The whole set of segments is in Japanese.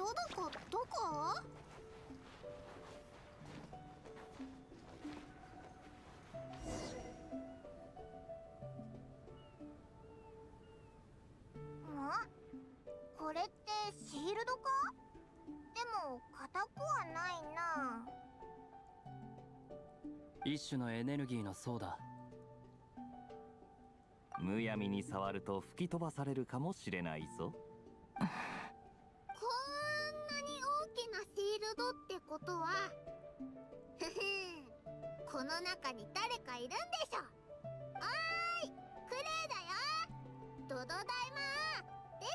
トドコどこ？これってシールドか？でも硬くはないな。 一種のエネルギーの層だ。 むやみに触ると吹き飛ばされるかもしれないぞ。 こんなに大きなシールドってことはふふん、この中に誰かいるんでしょ。おーい、クレイだよ。ドド大魔出て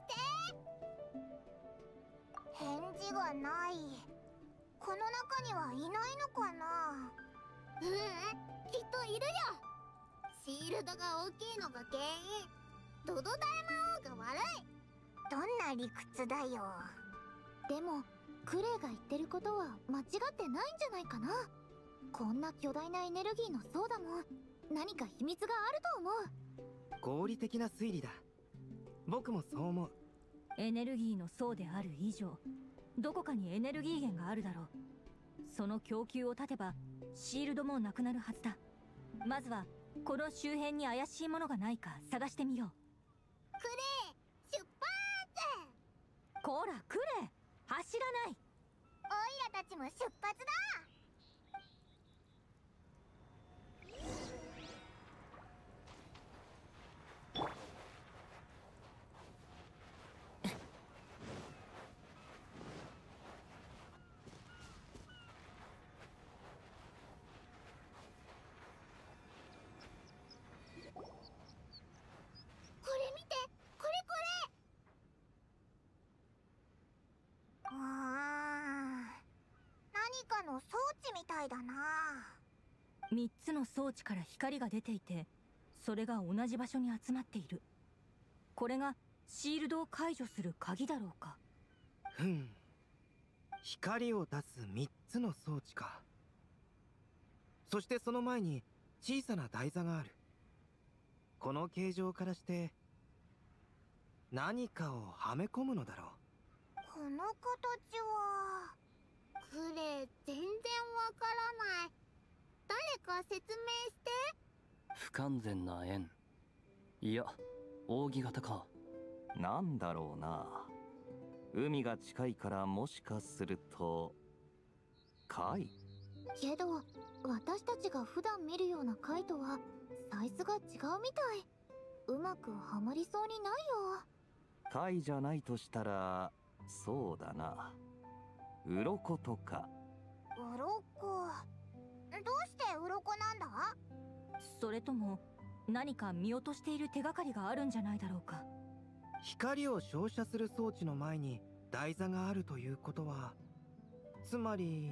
きて。返事がない。この中にはいないのかな。きっといるよ。シールドが大きいのが原因。ドド大魔王が悪い。どんな理屈だよ。でもクレイが言ってることは間違ってないんじゃないかな。こんな巨大なエネルギーの層だもん。何か秘密があると思う。 合理的な推理だ。僕もそう思う。 エネルギーの層である以上、どこかにエネルギー源があるだろう。その供給を断てばシールドもなくなるはずだ。まずはこの周辺に怪しいものがないか探してみよう。 クレイ出発。 こらクレイ、走らない。 オイラたちも出発だ。これ見て、これこれ。何かの装置みたいだな。 3つの装置から光が出ていて、それが同じ場所に集まっている。これがシールドを解除する鍵だろうか。 光を出す3つの装置か。そしてその前に小さな台座がある。この形状からして何かをはめ込むのだろう。 この形はクレイ全然わからない。誰か説明して。 不完全な円、いや扇形か。 なんだろうな。海が近いからもしかすると貝。 けど私たちが普段見るような貝とはサイズが違うみたい。うまくはまりそうにないよ。 貝じゃないとしたらそうだな、鱗とか。 鱗。どうして鱗なんだ？ それとも何か見落としている手がかりがあるんじゃないだろうか。 光を照射する装置の前に台座があるということは、つまり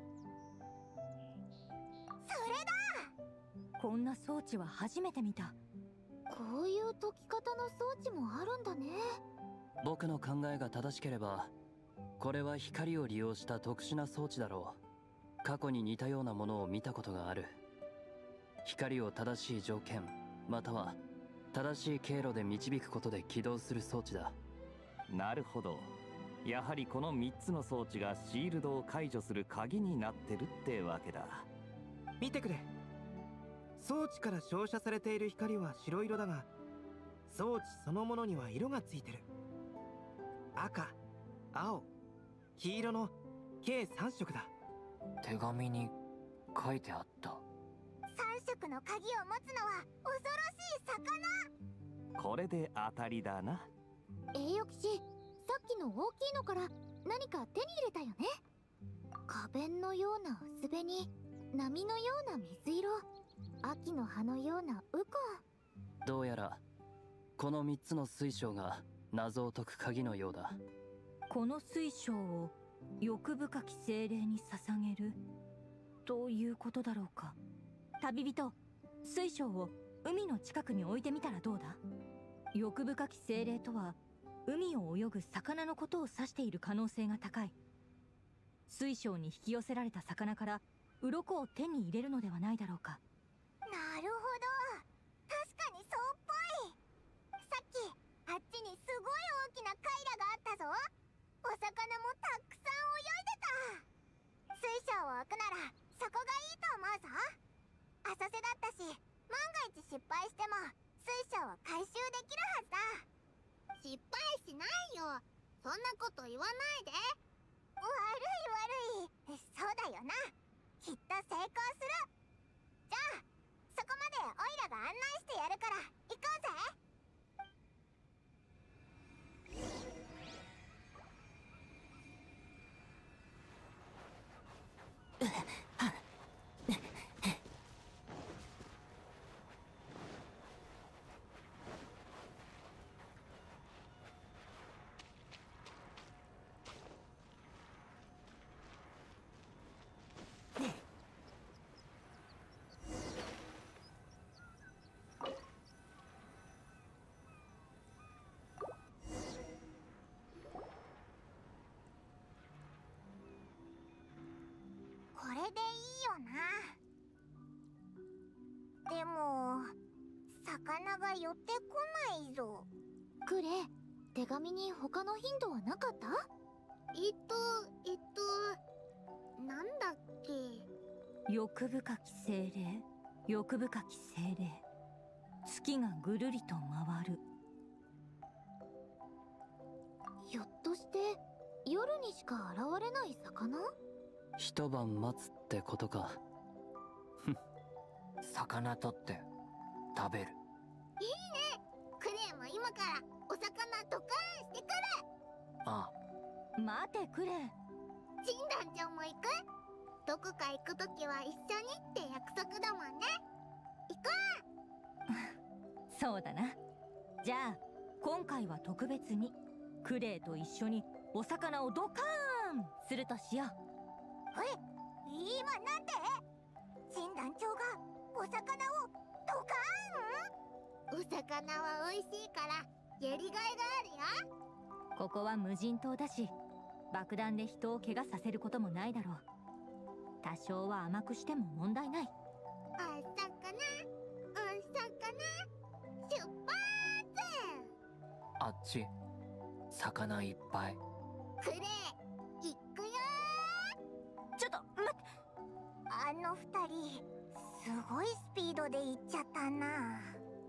それだ。 こんな装置は初めて見た。 こういう解き方の装置もあるんだね。 僕の考えが正しければこれは光を利用した特殊な装置だろう。過去に似たようなものを見たことがある。光を正しい条件または正しい経路で導くことで起動する装置だ。 なるほど。やはりこの3つの装置がシールドを解除する鍵になってるってわけだ。 見てくれ。装置から照射されている光は白色だが、装置そのものには色がついてる。赤、青、黄色の計3色だ。 手紙に書いてあった。 3色の鍵を持つのは恐ろしい魚。 これで当たりだな。 栄誉騎士、さっきの大きいのから何か手に入れたよね。花弁のような薄紅、波のような水色、秋の葉のようなウコン。 どうやらこの3つの水晶が謎を解く鍵のようだ。 この水晶を欲深き精霊に捧げるということだろうか。旅人、水晶を海の近くに置いてみたらどうだ。欲深き精霊とは海を泳ぐ魚のことを指している可能性が高い。水晶に引き寄せられた魚から鱗を手に入れるのではないだろうか。 なるほど、確かにそうっぽい。さっきあっちにすごい大きなカイラがあったぞ。お魚失敗しても水晶を回収できるはずだ。失敗しないよ。そんなこと言わないで。悪い悪い、そうだよな。きっと成功する。じゃあそこまでオイラが案内してやるから行こうぜ。これでいいよな。でも魚が寄ってこないぞ。 クレ、手紙に他のヒントはなかった？ なんだっけ。 欲深き精霊、欲深き精霊、月がぐるりと回る。 ひょっとして夜にしか現れない魚？ 一晩待つってことか。 魚取って食べる。 いいね。クレイも今からお魚ドカーンしてくる。 あ待てクレ。 ジン団長も行く？どこか行くときは一緒にって約束だもんね。行こそうだな。じゃあ今回は特別にクレイと一緒にお魚をドカーンするとしよう。 今なんで？ジン団長がお魚をドカーン？お魚は美味しいからやりがいがあるよ。 ここは無人島だし、爆弾で人を怪我させることもないだろう。多少は甘くしても問題ない。 お魚出発！ あっち魚いっぱい。 クレイ行くよ。 ちょっと待って。 あの二人すごいスピードで行っちゃったな。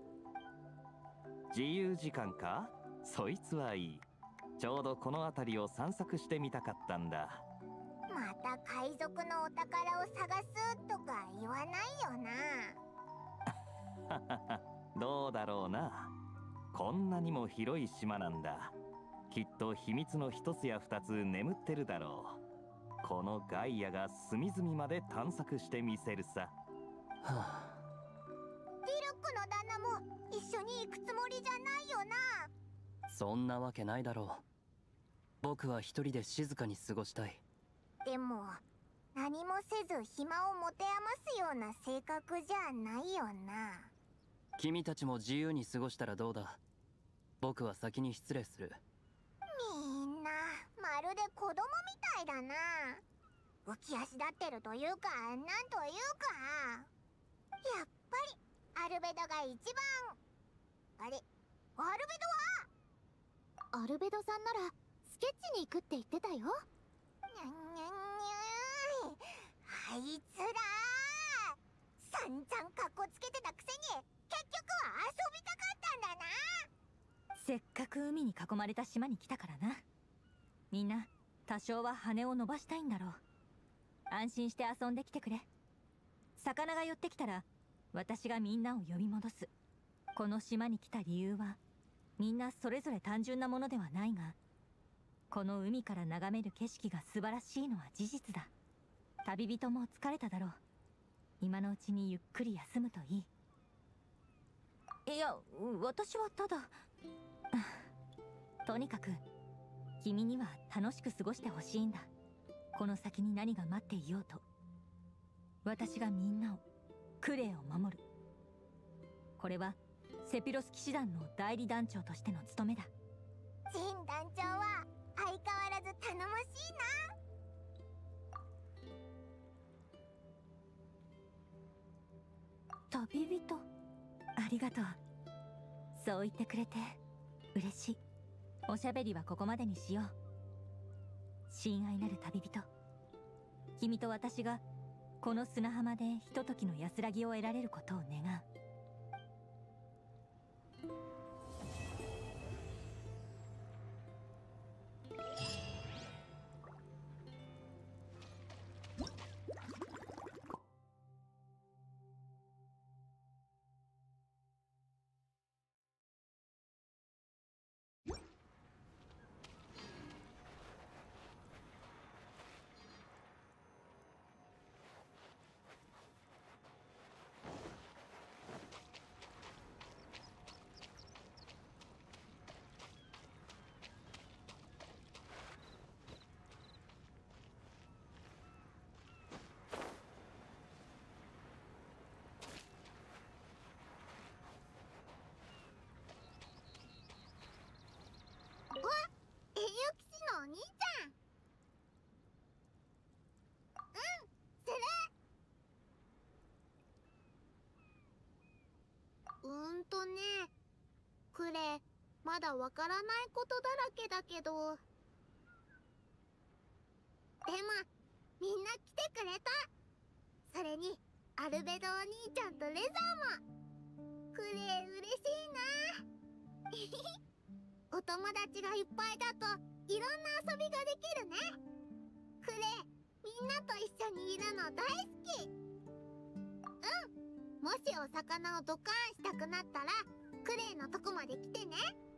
自由時間か？そいつはいい。ちょうどこの辺りを散策してみたかったんだ。 また海賊のお宝を探すとか言わないよな。 どうだろうな。こんなにも広い島なんだ。きっと秘密の一つや二つ眠ってるだろう。このガイアが隅々まで探索してみせるさ。 はあ、 ディルックの旦那も一緒に行くつもりじゃないよな。 そんなわけないだろう。僕は一人で静かに過ごしたい。 でも何もせず暇を持て余すような性格じゃないよな。 君たちも自由に過ごしたらどうだ。僕は先に失礼する。 みんなまるで子供みたいだな。浮き足立ってるというかなんというか、やっぱりアルベドが一番。あれ、アルベドは？ アルベドさんならスケッチに行くって言ってたよ。 にゃんにゃんにゃん。あいつら散々カッコつけてたくせに結局は遊びたかったんだな。 せっかく海に囲まれた島に来たからな。みんな多少は羽を伸ばしたいんだろう。安心して遊んできてくれ。魚が寄ってきたら私がみんなを呼び戻す。この島に来た理由はみんなそれぞれ単純なものではないが、この海から眺める景色が素晴らしいのは事実だ。旅人も疲れただろう。今のうちにゆっくり休むといい。いや、私はただとにかく君には楽しく過ごしてほしいんだ。この先に何が待っていようと、私がみんなを、クレイを守る。これはセピロス騎士団の代理団長としての務めだ。 ジン団長は相変わらず頼もしいな。 旅人、ありがとう。そう言ってくれて嬉しい。おしゃべりはここまでにしよう。親愛なる旅人、君と私がこの砂浜でひとときの安らぎを得られることを願う。 クレまだわからないことだらけだけど、でもみんな来てくれた。それにアルベドお兄ちゃんとレザーも。クレ嬉しいな。お友達がいっぱいだといろんな遊びができるね。クレみんなと一緒にいるの大好き。もしお魚をドカーンしたくなったらクレイのとこまで来てね。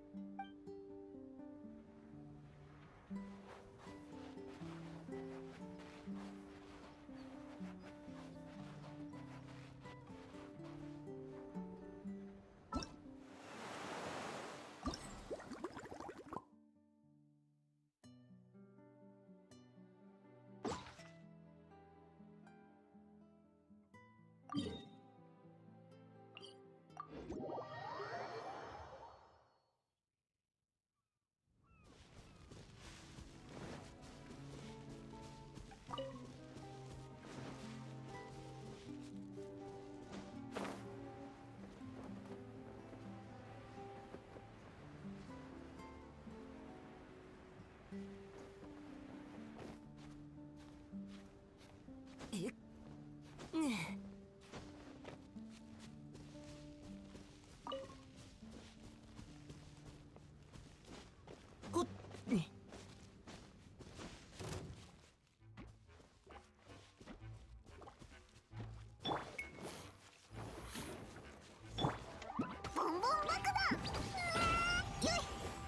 ボンボン爆弾。よい。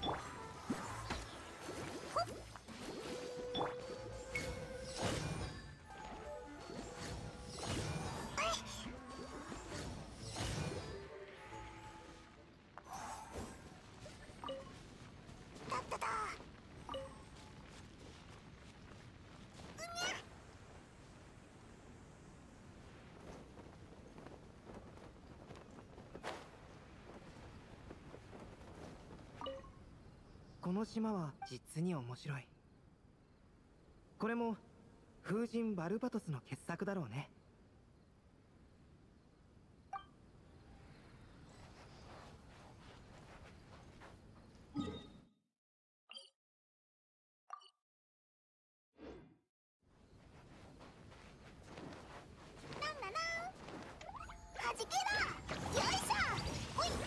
ほっ。だっただ。 この島は実に面白い。これも風神バルバトスの傑作だろうね。 なんだな。はじけろ。よいしょ。ほい。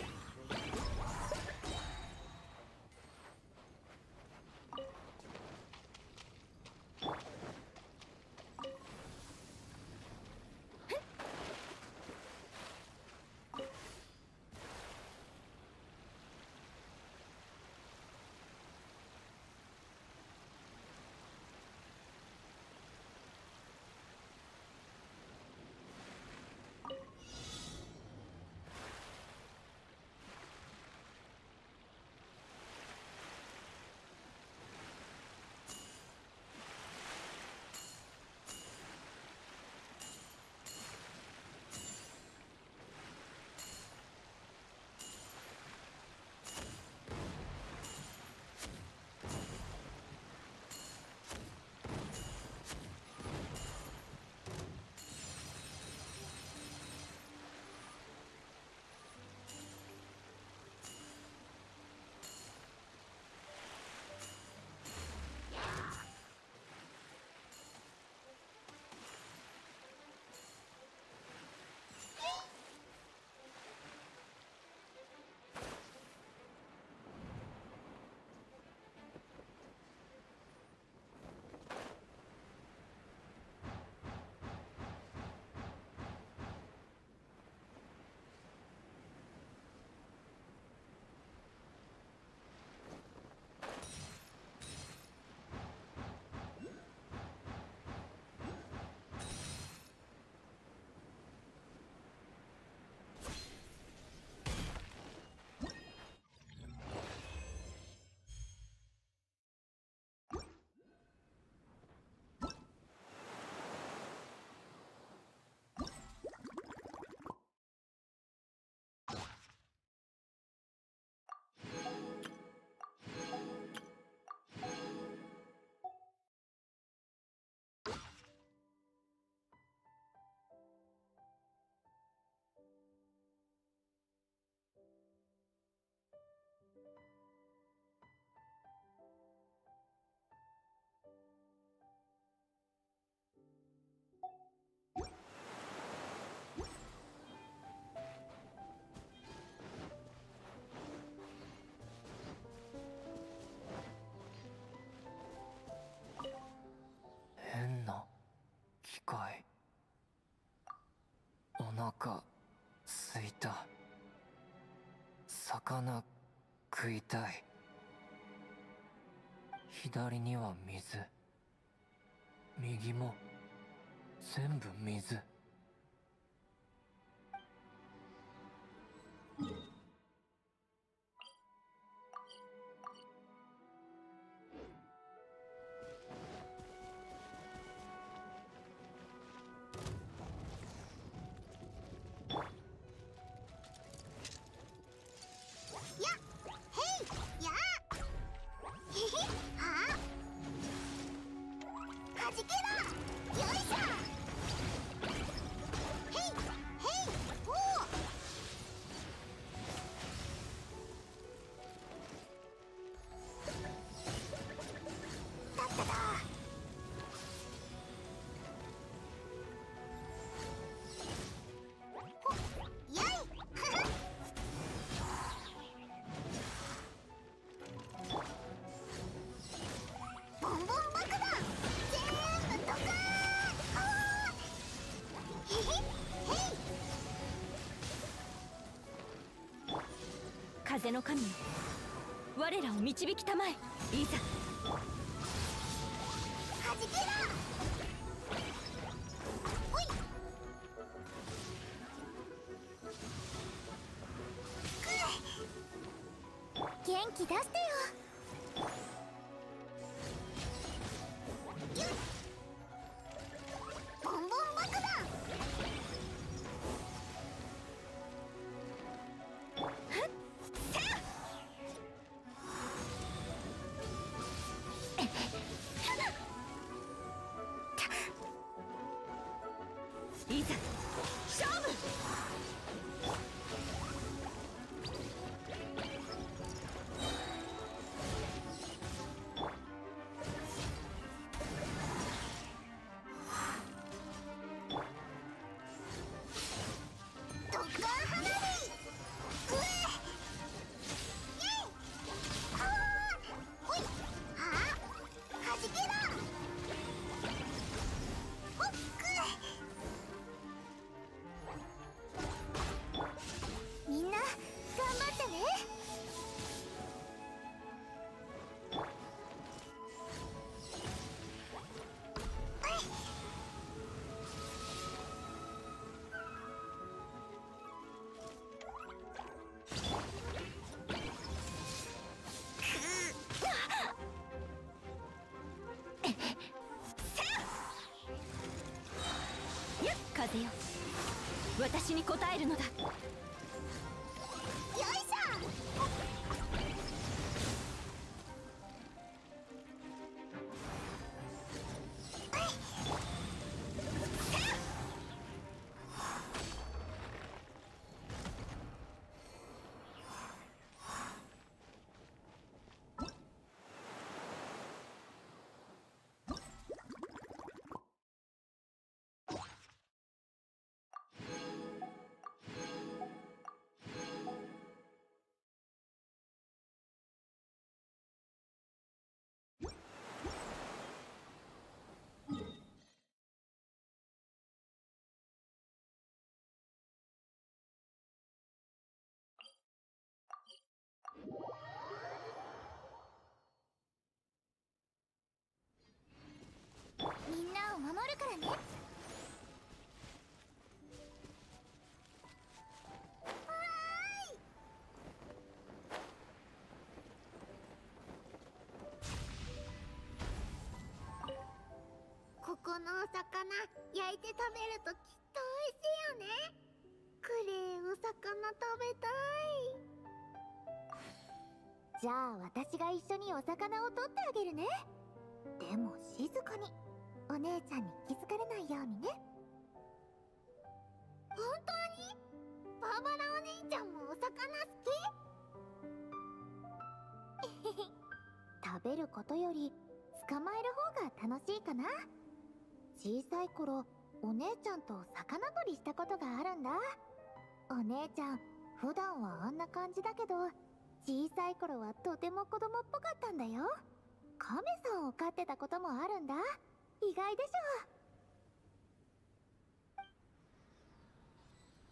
腹すいた。魚食いたい。左には水、右も全部水。 風の神よ、我らを導きたまえ。いざはじけろ。ほい。元気出してよ。ゆっ。ボンボン爆弾。 いざ勝負。 特艦花火。うえ。イェイ。あー。ほい。はあ。はじけろ。ほっく。みんな頑張ってね。 やっ風よ、私に応えるのだ。 よいしょ。みんなを守るからね。わーい。ここのお魚焼いて食べるときっと美味しいよね。クレーお魚食べたい。じゃあ私が一緒にお魚を取ってあげるね。でも静かに。お姉ちゃんに気づかれないようにね。本当に？バーバラお姉ちゃんもお魚好き？食べることより捕まえる方が楽しいかな。小さい頃お姉ちゃんと魚取りしたことがあるんだ。お姉ちゃん普段はあんな感じだけど、小さい頃はとても子供っぽかったんだよ。カメさんを飼ってたこともあるんだ。意外でしょ。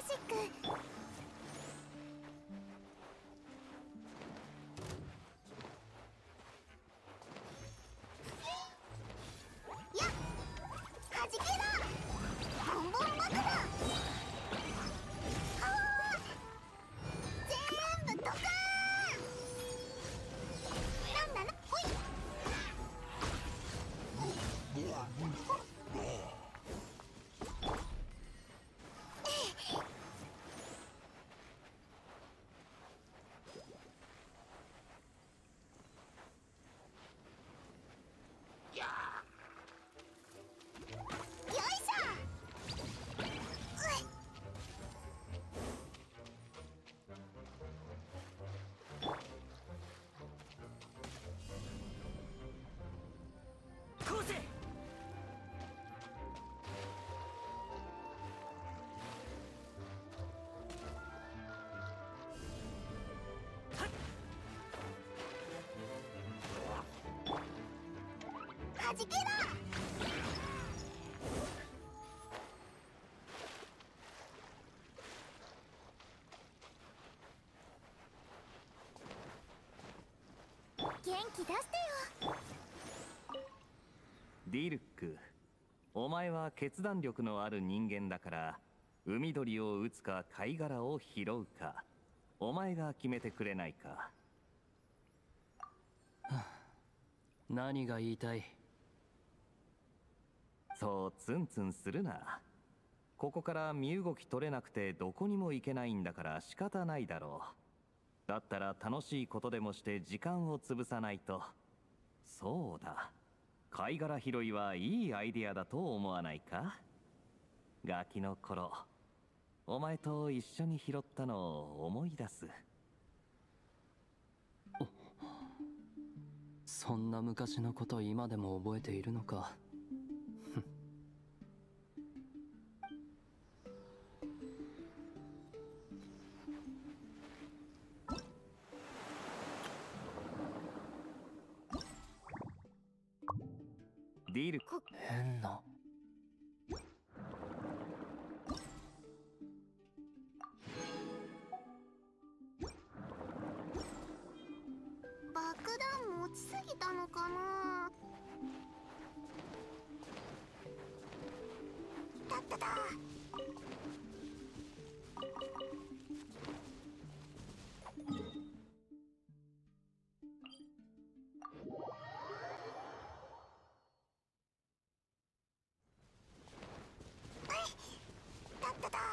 シック。やっ、はじけろ。ボンボン爆弾。全部ドカーン。なんだな、ほい。よいしょ。 こうせ。 はじけろ。元気出してよ。 ディルック、お前は決断力のある人間だから、海鳥を撃つか貝殻を拾うか、お前が決めてくれないか。 何が言いたい？ そうツンツンするな。ここから身動き取れなくてどこにも行けないんだから仕方ないだろう。だったら楽しいことでもして時間を潰さないと。そうだ、貝殻拾いはいいアイデアだと思わないか？ガキの頃、お前と一緒に拾ったのを思い出す。 そんな昔のこと今でも覚えているのか。 ディル、 変な。 爆弾持ちすぎたのかな。だっただ。だっただ。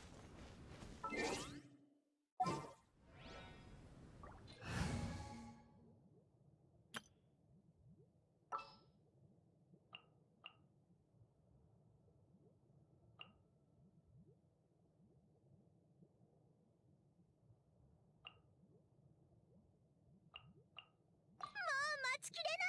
待ちきれない。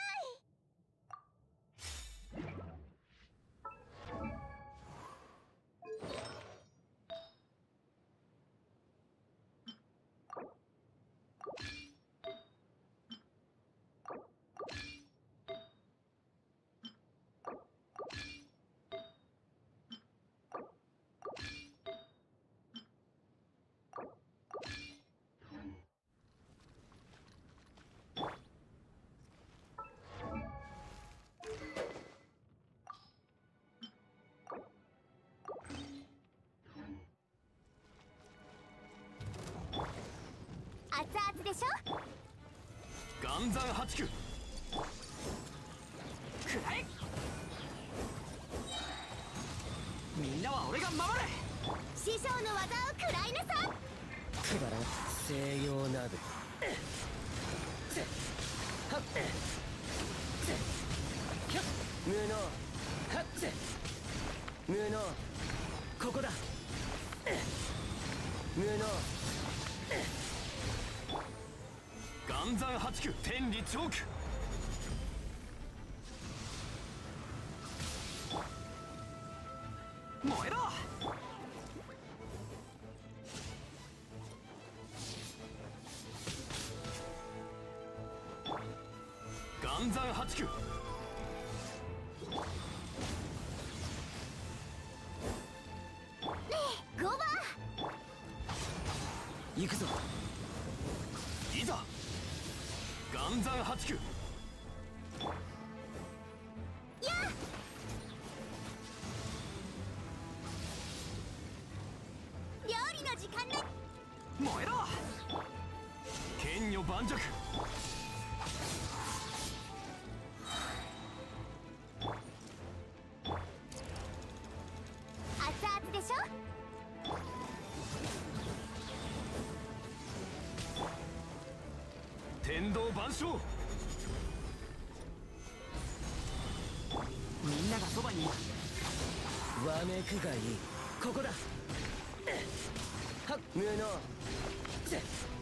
熱々でしょ。 岩山八九。くらえ。みんなは俺が守れ。 師匠の技を食らいなさ。 くだらん西洋ナーブ。はっ無能はっ無能ここだ無能岩山八九天理チョーク。燃えろ。岩山八九。 ゴバ行くぞ。 いざ岩山八九。 料理の時間ね。 燃えろ剣女盤石。 熱々でしょ。 天道万象。 みんながそばに。 わめくがいい。ここだ。はっ無能。